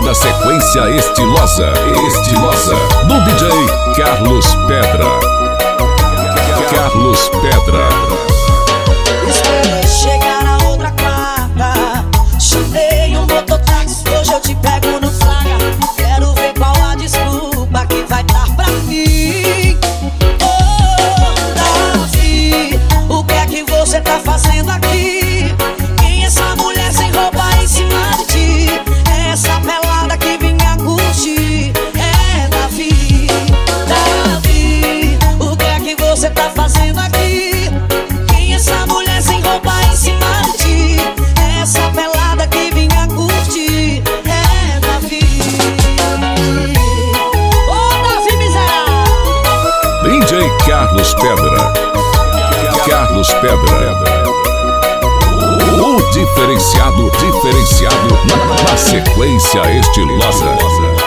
da sequência estilosa do DJ Carlos Pedra. Carlos Pedra. Esperei chegar na outra quarta, chamei um mototáxi, hoje eu te pego no flagra. Quero ver qual a desculpa que vai dar pra mim. Oh, Davi, o que é que você tá fazendo aqui? Quem é essa mulher sem roupa em cima de ti? É essa pelada que vinha curtir? É Davi, Davi, o que é que você tá fazendo aqui? Quem é essa mulher sem roupa em cima de ti? É essa pelada que vinha curtir? É Davi. Ô, Davi miserável! DJ Carlos Pedra. Carlos Pedra. O diferenciado na sequência estilosa.